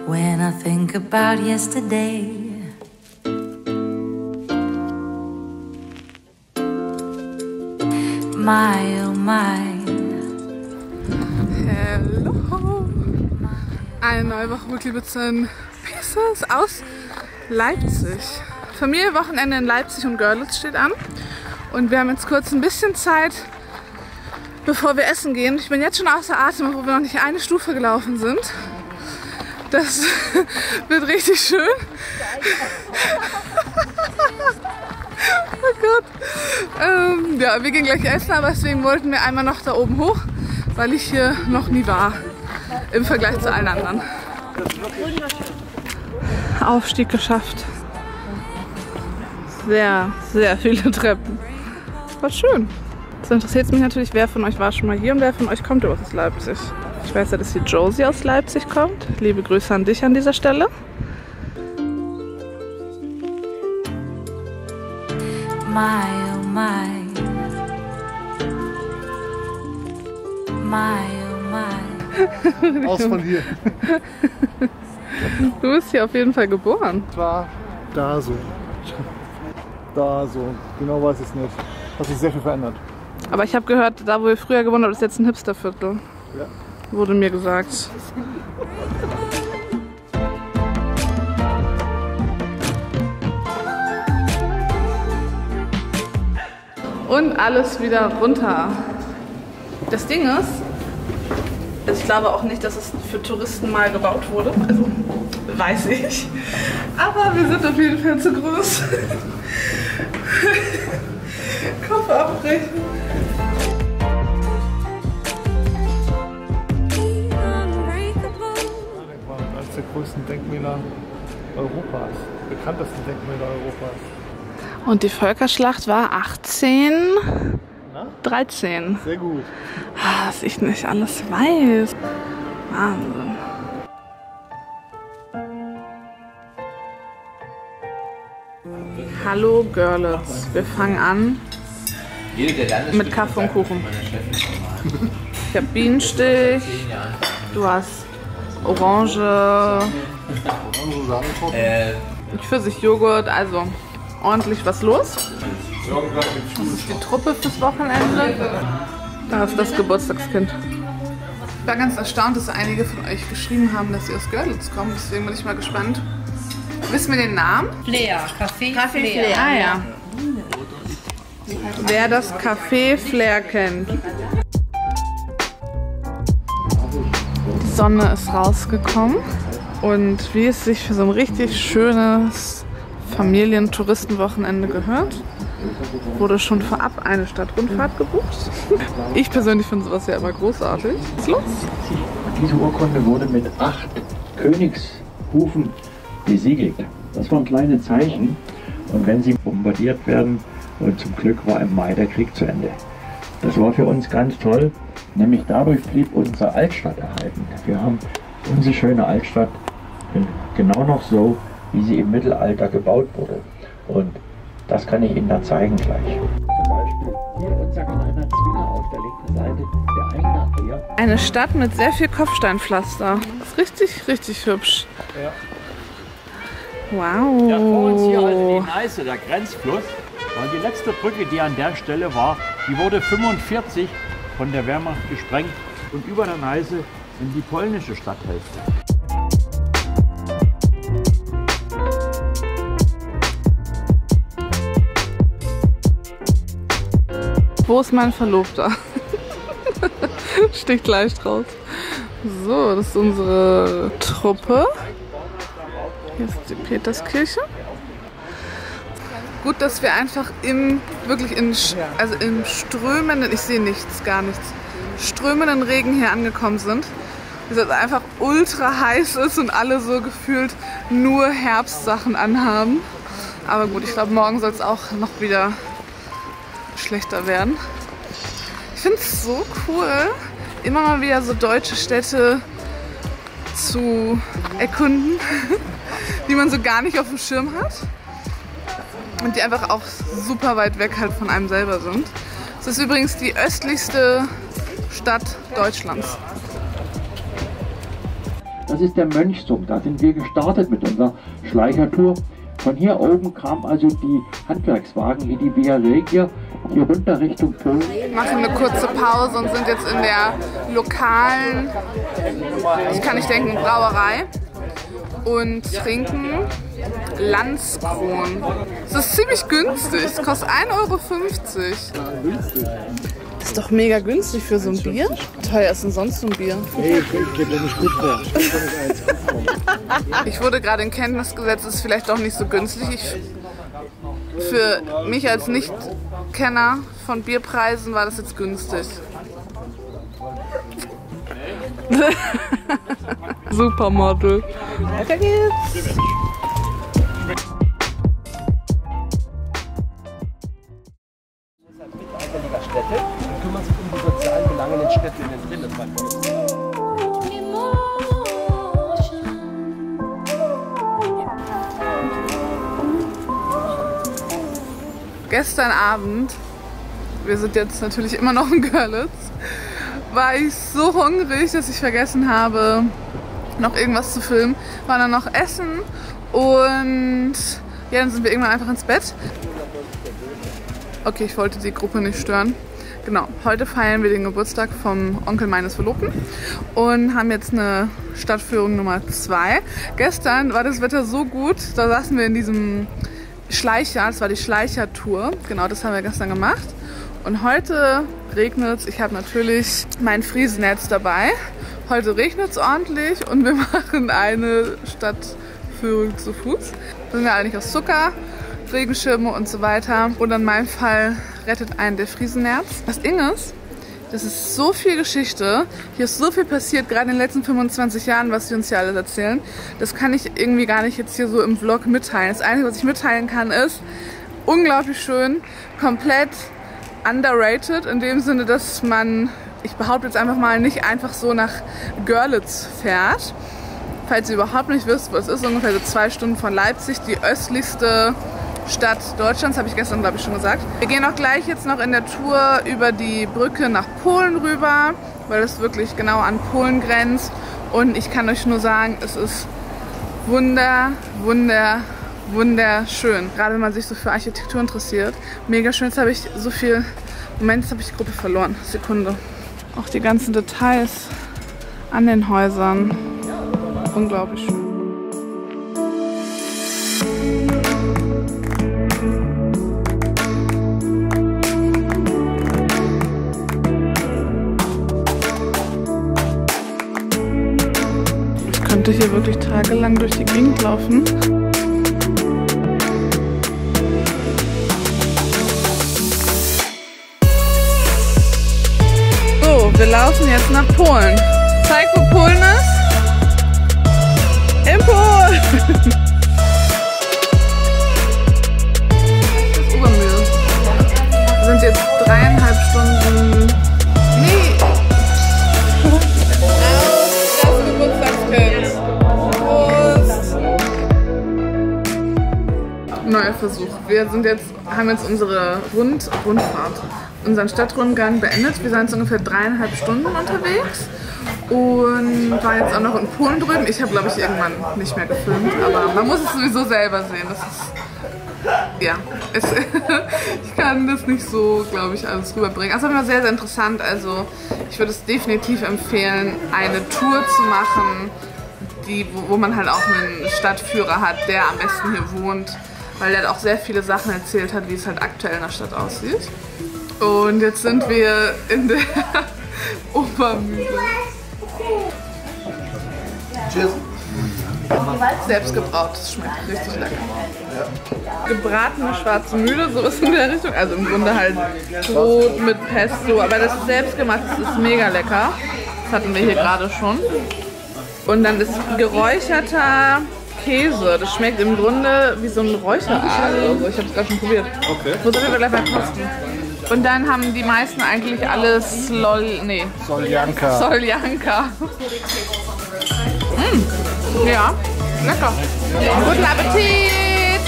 when I think about yesterday. My, oh my. Hello! Eine neue Woche mit Liebezahn Pieces aus Leipzig. Familienwochenende in Leipzig und Görlitz steht an. Und wir haben jetzt kurz ein bisschen Zeit, bevor wir essen gehen. Ich bin jetzt schon außer Atem, obwohl wir noch nicht eine Stufe gelaufen sind. Das wird richtig schön. Oh Gott. Ja, wir gehen gleich essen, aber deswegen wollten wir einmal noch da oben hoch, weil ich hier noch nie war im Vergleich zu allen anderen. Aufstieg geschafft. Sehr, sehr viele Treppen. War schön. Das interessiert mich natürlich, wer von euch war schon mal hier und wer von euch kommt aus Leipzig. Ich weiß ja, dass die Josie aus Leipzig kommt. Liebe Grüße an dich an dieser Stelle. My, oh my. My, oh my. Aus von hier. Du bist hier auf jeden Fall geboren. War da so. Da so. Genau weiß ich es nicht. Hat sich sehr viel verändert. Aber ich habe gehört, da wo ihr früher gewohnt habt, ist jetzt ein Hipsterviertel. Ja. Wurde mir gesagt. Und alles wieder runter. Das Ding ist, also ich glaube auch nicht, dass es für Touristen mal gebaut wurde. Also weiß ich. Aber wir sind auf jeden Fall zu groß. Kopf abbrechen. Eines der größten Denkmäler Europas. Bekanntesten Denkmäler Europas. Und die Völkerschlacht war 1813. Sehr gut. Was ich nicht alles weiß. Wahnsinn. Hallo Görlitz. Wir fangen an mit Kaffee und Kuchen. Ich habe Bienenstich. Du hast Orange. Pfirsichjoghurt. Also ordentlich was los. Das ist die Truppe fürs Wochenende. Da ist das Geburtstagskind. Ich war ganz erstaunt, dass einige von euch geschrieben haben, dass sie aus Görlitz kommen. Deswegen bin ich mal gespannt. Wissen wir den Namen? Flair, Café Flair. Ah ja. Wer das Café Flair kennt. Die Sonne ist rausgekommen. Und wie es sich für so ein richtig schönes Familien-Touristenwochenende gehört, wurde schon vorab eine Stadtrundfahrt gebucht. Ich persönlich finde sowas ja immer großartig. Was ist los? Diese Urkunde wurde mit 8 Königshufen besiegelt. Das waren kleine Zeichen. Und wenn sie bombardiert werden, und zum Glück war im Mai der Krieg zu Ende. Das war für uns ganz toll, nämlich dadurch blieb unsere Altstadt erhalten. Wir haben unsere schöne Altstadt genau noch so, wie sie im Mittelalter gebaut wurde. Und das kann ich Ihnen da zeigen gleich. Zum Beispiel hier unser kleiner Zwinger auf der linken Seite, der Eingang hier. Eine Stadt mit sehr viel Kopfsteinpflaster. Das ist richtig, richtig hübsch. Ja. Wow. Ja, vor uns hier also die Neiße, der Grenzfluss. Und die letzte Brücke, die an der Stelle war, die wurde 1945 von der Wehrmacht gesprengt und über der Neiße in die polnische Stadthälfte. Wo ist mein Verlobter? Sticht leicht raus. So, das ist unsere Truppe. Hier ist die Peterskirche. Gut, dass wir einfach wirklich im strömenden, ich sehe nichts, gar nichts, strömenden Regen hier angekommen sind. Es einfach ultra heiß ist und alle so gefühlt nur Herbstsachen anhaben. Aber gut, ich glaube, morgen soll es auch noch wieder schlechter werden. Ich finde es so cool, immer mal wieder so deutsche Städte zu erkunden, die man so gar nicht auf dem Schirm hat. Und die einfach auch super weit weg halt von einem selber sind. Es ist übrigens die östlichste Stadt Deutschlands. Das ist der Mönchsum. Da sind wir gestartet mit unserer Schleichertour. Von hier oben kamen also die Handwerkswagen, hier die Via Regia, hier runter Richtung Polen. Wir machen eine kurze Pause und sind jetzt in der lokalen, ich kann nicht denken, Brauerei und trinken Landskron. Das ist ziemlich günstig, es kostet 1,50 Euro. Das ist doch mega günstig für so ein Bier. Wie teuer ist denn sonst so ein Bier? Hey, ich gebe dir nicht gut vor. Ich wurde gerade in Kenntnis gesetzt, es ist vielleicht doch nicht so günstig. Für mich als Nicht-Kenner von Bierpreisen war das jetzt günstig. Supermodel. Weiter geht's. Städte und kümmern sich um die sozialen Belange in den Städten in den Gestern Abend, wir sind jetzt natürlich immer noch in Görlitz, war ich so hungrig, dass ich vergessen habe, noch irgendwas zu filmen. War dann noch essen und ja, dann sind wir irgendwann einfach ins Bett. Okay, ich wollte die Gruppe nicht stören. Genau, heute feiern wir den Geburtstag vom Onkel meines Verlobten und haben jetzt eine Stadtführung Nummer 2. Gestern war das Wetter so gut, da saßen wir in diesem Schleicher, das war die Schleichertour. Genau, das haben wir gestern gemacht. Und heute regnet es. Ich habe natürlich mein Friesennetz dabei. Heute regnet es ordentlich und wir machen eine Stadtführung zu Fuß. Da sind wir eigentlich aus Zucker, Regenschirme und so weiter. Und in meinem Fall rettet einen der Friesennerz. Das Ding ist, das ist so viel Geschichte. Hier ist so viel passiert, gerade in den letzten 25 Jahren, was sie uns hier alles erzählen. Das kann ich irgendwie gar nicht jetzt hier so im Vlog mitteilen. Das Einzige, was ich mitteilen kann, ist unglaublich schön, komplett underrated. In dem Sinne, dass man, ich behaupte jetzt einfach mal, nicht einfach so nach Görlitz fährt. Falls ihr überhaupt nicht wisst, wo es ist, ungefähr so 2 Stunden von Leipzig, die östlichste Stadt Deutschlands, habe ich gestern, glaube ich, schon gesagt. Wir gehen auch gleich jetzt noch in der Tour über die Brücke nach Polen rüber, weil es wirklich genau an Polen grenzt. Und ich kann euch nur sagen, es ist wunderschön. Gerade wenn man sich so für Architektur interessiert. Mega schön. Jetzt habe ich so viel... Moment, jetzt habe ich die Gruppe verloren. Sekunde. Auch die ganzen Details an den Häusern. Unglaublich schön. Ich könnte hier wirklich tagelang durch die Gegend laufen. So, wir laufen jetzt nach Polen. Zeig, wo Polen ist. In Polen! Das ist Obermühl. Wir sind jetzt 3,5 Stunden. Nee! Das Geburtstagskind. Prost! Neuer Versuch. Wir sind haben jetzt unsere Rundfahrt, unseren Stadtrundgang beendet. Wir sind jetzt ungefähr 3,5 Stunden unterwegs. Und war jetzt auch noch in Polen drüben. Ich habe, glaube ich, irgendwann nicht mehr gefilmt, aber man muss es sowieso selber sehen. Das ist, ja, ich kann das nicht so, glaube ich, alles rüberbringen. Also war sehr, sehr interessant. Also ich würde es definitiv empfehlen, eine Tour zu machen, wo man halt auch einen Stadtführer hat, der am besten hier wohnt, weil der auch sehr viele Sachen erzählt hat, wie es halt aktuell in der Stadt aussieht. Und jetzt sind wir in der Obermühle. Cheers. Selbst gebraut, das schmeckt richtig lecker. Gebratene schwarze Mühle, sowas in der Richtung. Also im Grunde halt Brot mit Pesto, aber das ist selbst gemacht, das ist mega lecker. Das hatten wir hier gerade schon. Und dann ist geräucherter Käse. Das schmeckt im Grunde wie so ein Räucheraal oder so. Ich habe es gerade schon probiert. Okay. Muss auf jeden Fall gleich mal kosten. Und dann haben die meisten eigentlich alles Soljanka. Ja, lecker. Guten Appetit!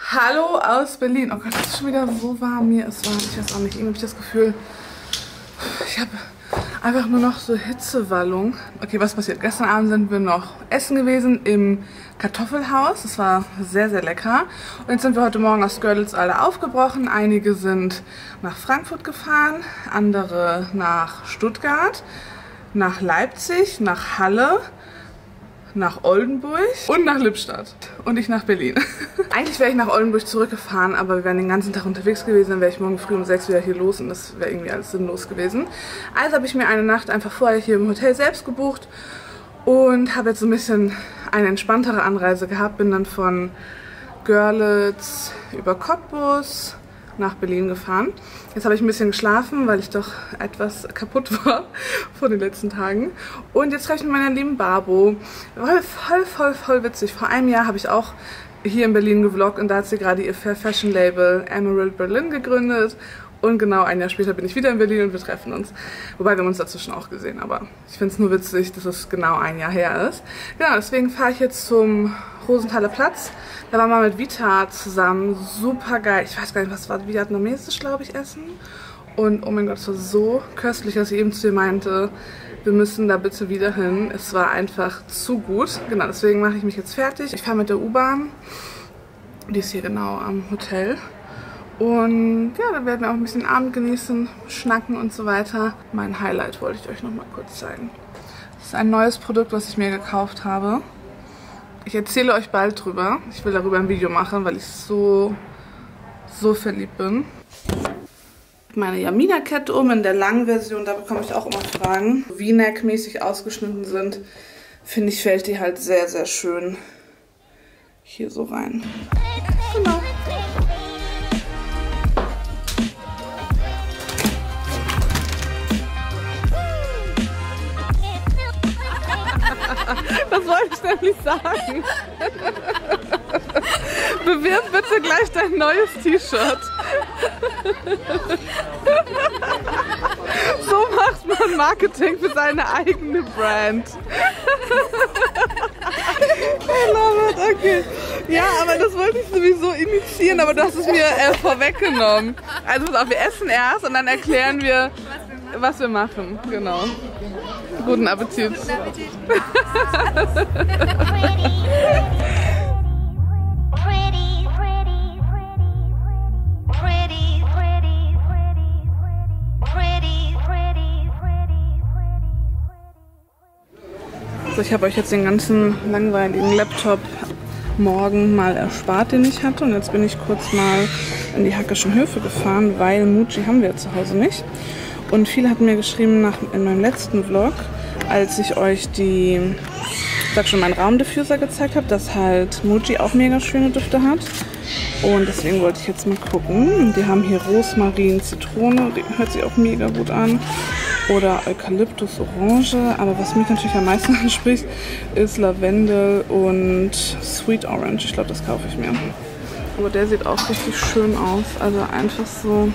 Hallo aus Berlin. Oh Gott, es ist schon wieder so warm. Mir ist warm. Ich weiß auch nicht. Irgendwie habe ich das Gefühl, ich habe einfach nur noch so Hitzewallung. Okay, was passiert? Gestern Abend sind wir noch essen gewesen im Kartoffelhaus. Das war sehr, sehr lecker. Und jetzt sind wir heute Morgen aus Görlitz alle aufgebrochen. Einige sind nach Frankfurt gefahren, andere nach Stuttgart, nach Leipzig, nach Halle, nach Oldenburg und nach Lippstadt und ich nach Berlin. Eigentlich wäre ich nach Oldenburg zurückgefahren, aber wir wären den ganzen Tag unterwegs gewesen, dann wäre ich morgen früh um 6 wieder hier los und das wäre irgendwie alles sinnlos gewesen. Also habe ich mir eine Nacht einfach vorher hier im Hotel selbst gebucht und habe jetzt so ein bisschen eine entspanntere Anreise gehabt. Bin dann von Görlitz über Cottbus nach Berlin gefahren. Jetzt habe ich ein bisschen geschlafen, weil ich doch etwas kaputt war von den letzten Tagen. Und jetzt treffe ich mit meiner lieben Babo. War voll witzig. Vor einem Jahr habe ich auch hier in Berlin gevloggt und da hat sie gerade ihr Fair Fashion Label Emerald Berlin gegründet. Und genau ein Jahr später bin ich wieder in Berlin und wir treffen uns. Wobei wir haben uns dazwischen auch gesehen, aber ich finde es nur witzig, dass es genau ein Jahr her ist. Genau, deswegen fahre ich jetzt zum Rosenthaler Platz. Da waren wir mit Vita zusammen. Super geil. Ich weiß gar nicht, was war vietnamesisch, glaube ich, essen. Und oh mein Gott, es war so köstlich, dass ich eben zu ihr meinte, wir müssen da bitte wieder hin. Es war einfach zu gut. Genau, deswegen mache ich mich jetzt fertig. Ich fahre mit der U-Bahn. Die ist hier genau am Hotel. Und ja, dann werden wir auch ein bisschen Abend genießen, schnacken und so weiter. Mein Highlight wollte ich euch noch mal kurz zeigen. Das ist ein neues Produkt, was ich mir gekauft habe. Ich erzähle euch bald drüber. Ich will darüber ein Video machen, weil ich so verliebt bin. Meine Yamina-Kette um in der langen Version, da bekomme ich auch immer Fragen. V-Neck-mäßig ausgeschnitten sind, finde ich, fällt die halt sehr, sehr schön hier so rein. Genau. Das wollte ich nämlich sagen. Bewirb bitte gleich dein neues T-Shirt. So macht man Marketing für seine eigene Brand. I love it, okay. Ja, aber das wollte ich sowieso initiieren, aber du hast es mir vorweggenommen. Also pass auf, wir essen erst und dann erklären wir, was wir machen. Genau. Guten Appetit. Guten Appetit. So, ich habe euch jetzt den ganzen langweiligen Laptop morgen mal erspart, den ich hatte. Und jetzt bin ich kurz mal in die Hackischen Höfe gefahren, weil Muji haben wir zu Hause nicht. Und viele hatten mir geschrieben in meinem letzten Vlog, als ich euch meinen Raumdiffuser gezeigt habe, dass halt Muji auch mega schöne Düfte hat. Und deswegen wollte ich jetzt mal gucken. Die haben hier Rosmarin, Zitrone, die hört sich auch mega gut an. Oder Eukalyptus, Orange. Aber was mich natürlich am meisten anspricht, ist Lavendel und Sweet Orange. Ich glaube, das kaufe ich mir. Aber der sieht auch richtig schön aus. Also einfach so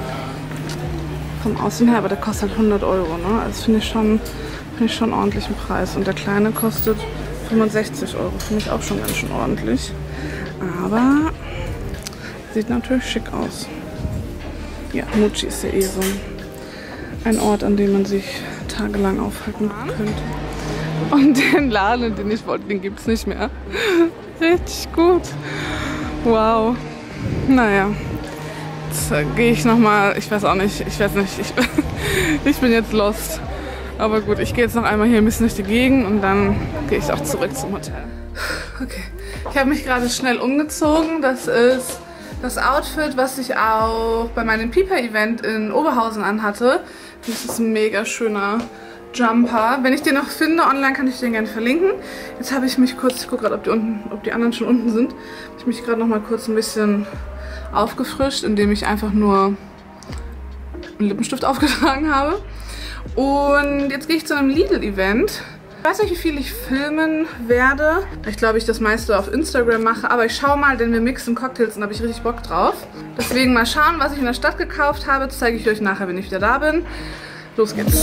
vom Aussehen her. Aber der kostet halt 100 Euro, ne? Also finde ich schon ordentlichen Preis. Und der kleine kostet 65 Euro. Finde ich auch schon ganz schön ordentlich. Aber sieht natürlich schick aus. Ja, Muji ist ja eh so ein Ort, an dem man sich tagelang aufhalten könnte. Und den Laden, den ich wollte, den gibt es nicht mehr. Richtig gut. Wow. Naja. Jetzt gehe ich nochmal, ich weiß nicht, ich bin jetzt lost. Aber gut, ich gehe jetzt noch einmal hier ein bisschen durch die Gegend und dann gehe ich auch zurück zum Hotel. Okay, ich habe mich gerade schnell umgezogen. Das ist das Outfit, was ich auch bei meinem Piper-Event in Oberhausen anhatte. Das ist ein mega schöner Jumper. Wenn ich den noch finde online, kann ich den gerne verlinken. Jetzt habe ich mich kurz, ich gucke gerade, ob die anderen schon unten sind, habe ich mich gerade noch mal kurz ein bisschen aufgefrischt, indem ich einfach nur einen Lippenstift aufgetragen habe. Und jetzt gehe ich zu einem Lidl-Event. Ich weiß nicht, wie viel ich filmen werde. Ich glaube, ich das meiste auf Instagram mache. Aber ich schaue mal, denn wir mixen Cocktails und da habe ich richtig Bock drauf. Deswegen mal schauen, was ich in der Stadt gekauft habe. Das zeige ich euch nachher, wenn ich wieder da bin. Los geht's.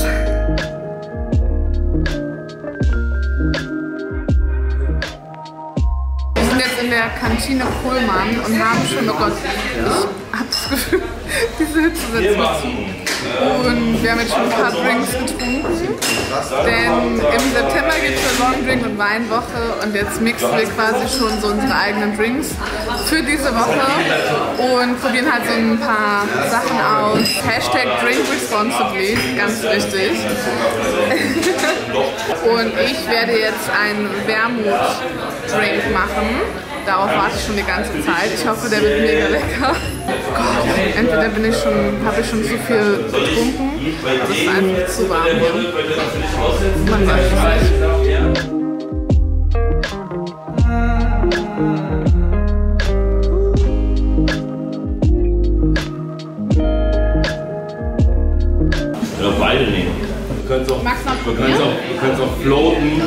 Wir sind jetzt in der der Kantine Kohlmann und haben schon, oh Gott, ich habe das Gefühl, diese Hitze setzt mich zu. Und wir haben jetzt schon ein paar Drinks getrunken, denn im September gibt es eine Long Drink und Weinwoche und jetzt mixen wir quasi schon so unsere eigenen Drinks für diese Woche und probieren halt so ein paar Sachen aus. Hashtag Drink Responsibly, ganz wichtig. Und ich werde jetzt einen Wermut-Drink machen. Darauf warte ich schon die ganze Zeit. Ich hoffe, der wird mega lecker. Gott, entweder habe ich schon zu viel getrunken, aber es ist einfach zu warm hier. Man weiß es nicht. Oder beide nehmen. Wir können es auch floaten.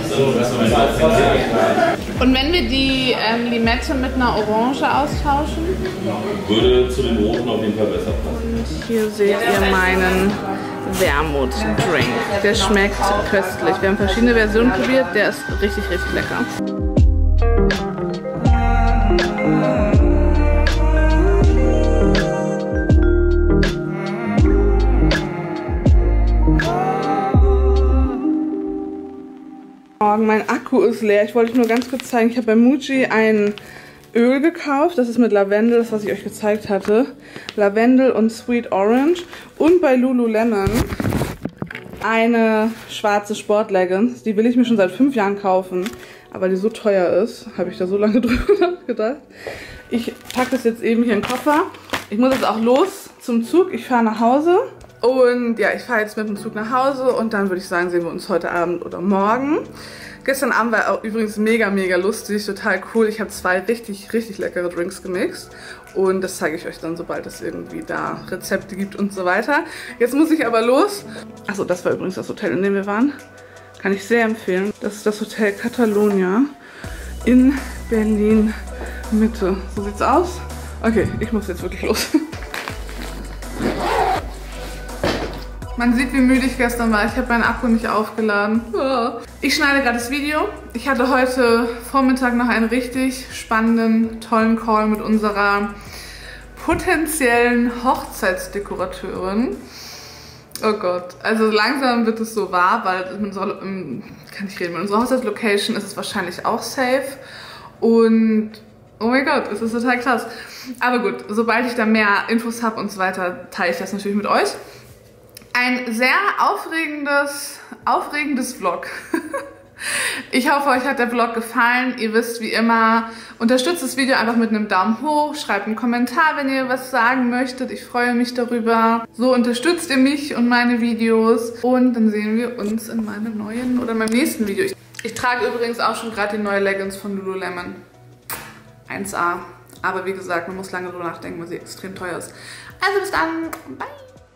Und wenn wir die Limette mit einer Orange austauschen? Würde zu den roten auf jeden Fall besser passen. Und hier seht ihr meinen Wermut-Drink. Der schmeckt köstlich. Wir haben verschiedene Versionen probiert. Der ist richtig, richtig lecker. Mein Akku ist leer. Ich wollte euch nur ganz kurz zeigen, ich habe bei Muji ein Öl gekauft. Das ist mit Lavendel, das was ich euch gezeigt hatte. Lavendel und Sweet Orange. Und bei Lululemon eine schwarze Sportleggings. Die will ich mir schon seit 5 Jahren kaufen. Aber weil die so teuer ist, habe ich da so lange drüber nachgedacht. Ich packe das jetzt eben hier in den Koffer. Ich muss jetzt auch los zum Zug. Ich fahre nach Hause. Und ja, ich fahre jetzt mit dem Zug nach Hause und dann würde ich sagen, sehen wir uns heute Abend oder morgen. Gestern Abend war auch übrigens mega, mega lustig, total cool. Ich habe 2 richtig, richtig leckere Drinks gemixt und das zeige ich euch dann, sobald es irgendwie da Rezepte gibt und so weiter. Jetzt muss ich aber los. Achso, das war übrigens das Hotel, in dem wir waren. Kann ich sehr empfehlen. Das ist das Hotel Catalonia in Berlin Mitte. So sieht's aus. Okay, ich muss jetzt wirklich los. Man sieht, wie müde ich gestern war. Ich habe meinen Akku nicht aufgeladen. Ich schneide gerade das Video. Ich hatte heute Vormittag noch einen richtig spannenden, tollen Call mit unserer potenziellen Hochzeitsdekorateurin. Oh Gott, also langsam wird es so wahr, weil mit unserer Hochzeitslocation ist es wahrscheinlich auch safe. Und oh mein Gott, es ist total krass. Aber gut, sobald ich da mehr Infos habe und so weiter, teile ich das natürlich mit euch. Ein sehr aufregendes Vlog. Ich hoffe, euch hat der Vlog gefallen. Ihr wisst wie immer, unterstützt das Video einfach mit einem Daumen hoch, schreibt einen Kommentar, wenn ihr was sagen möchtet. Ich freue mich darüber. So unterstützt ihr mich und meine Videos. Und dann sehen wir uns in meinem neuen oder meinem nächsten Video. Ich trage übrigens auch schon gerade die neue Leggings von Lululemon. 1A. Aber wie gesagt, man muss lange drüber nachdenken, weil sie extrem teuer ist. Also bis dann. Bye.